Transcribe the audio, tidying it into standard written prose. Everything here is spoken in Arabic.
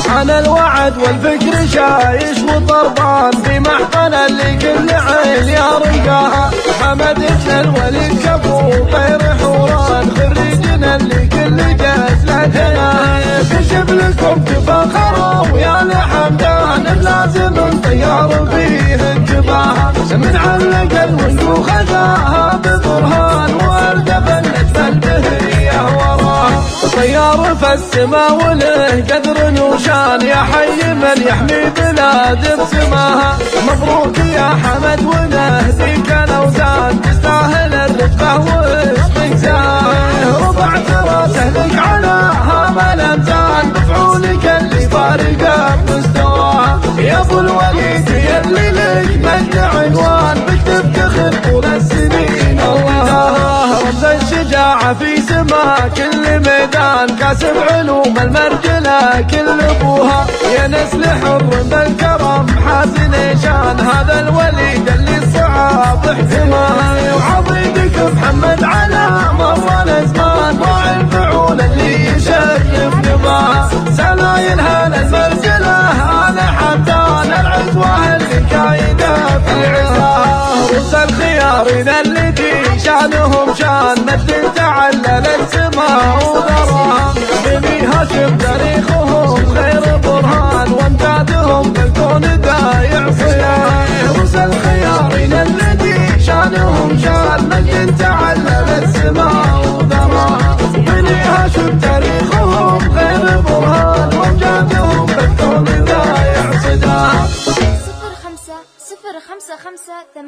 عن الوعد والفكر شايش وطربان في محفل لكل عين يا رقاها. حمد ابن الوليد كفو طير حوران خريجنا لكل جاز لا جناه. كشف لكم تفاخروا ويا لحمدان بلازم طيار فيه انتباهه. من علق الوند خذاها ببرهان والدف النجم البهية وراها. طيار في السما وله قدر وشان يا حي من يحمي بلاد بسماها. مبروك يا حمد ونهديك الاوزان تستاهل الرتبه واستكزاه. ربع راسه لك على هام الامزان بفعولك اللي فارقه بمستواها. يا ابو الوليد يلي لك مجد عنوان بك تفتخر طول السنين الله. رمز الشجاعه في سما كل ميدان كاسب علوم المرجله كل ابوها. يا نسل حر بالكرم حازن شان هذا الوليد اللي الصعاب احتماها. وعضيدك محمد على مر الازمان راعي الفعول اللي يشرف نباها. سلايل هذا المرجله هذا حمدان العزوه اللي كايده في عزاها. رؤوس الخيارين اللي في شانهم شان مجد تعلل السماء